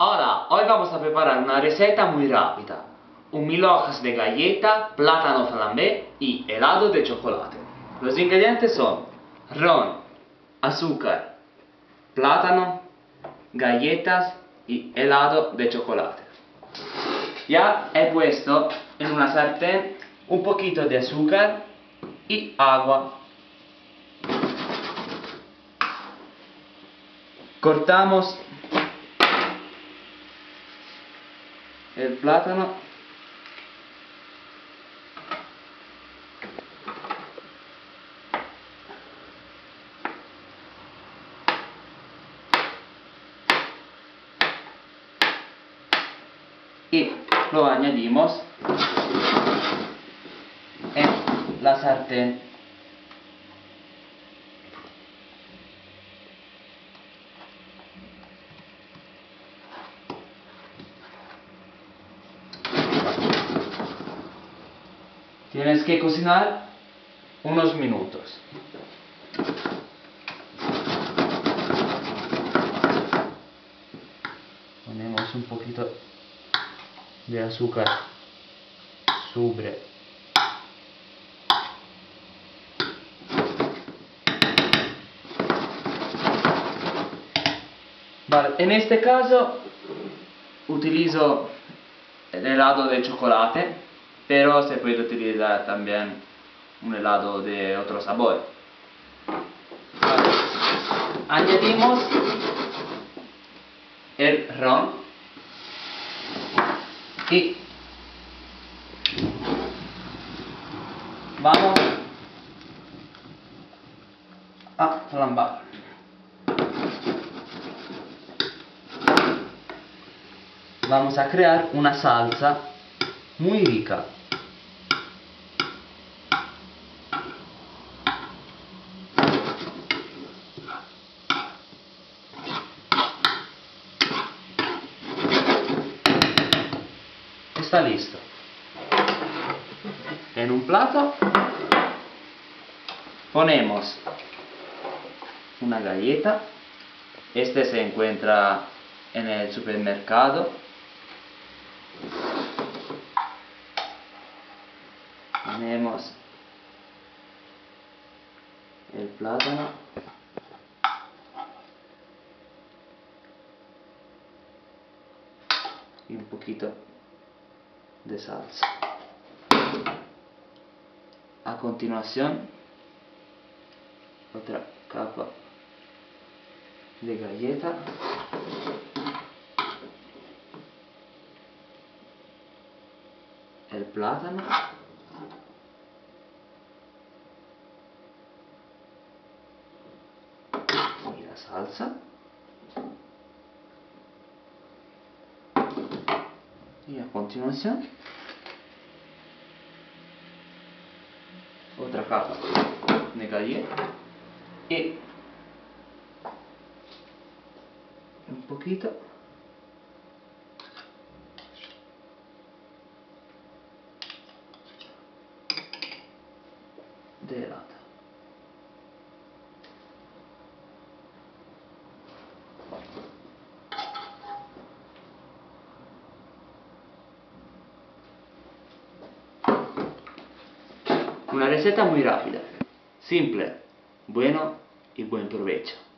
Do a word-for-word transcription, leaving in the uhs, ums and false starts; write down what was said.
Hola, hoy vamos a preparar una receta muy rápida. Un mil hojas de galleta, plátano flambé y helado de chocolate. Los ingredientes son ron, azúcar, plátano, galletas y helado de chocolate. Ya he puesto en una sartén un poquito de azúcar y agua. Cortamos el plátano y lo añadimos en la sartén. Tienes que cocinar unos minutos. Ponemos un poquito de azúcar sobre vale, en este caso utilizo el helado de chocolate, pero se puede utilizar también un helado de otro sabor. Vale. Añadimos el ron y vamos a flambar. Vamos a crear una salsa muy rica. Está listo. En un plato ponemos una galleta. Este se encuentra en el supermercado. Ponemos el plátano y un poquito de salsa. A continuación, otra capa de galleta. El plátano. Y la salsa. Y a continuación, otra capa de galleta y un poquito de helado. Una receta muy rápida, simple, bueno y buen provecho.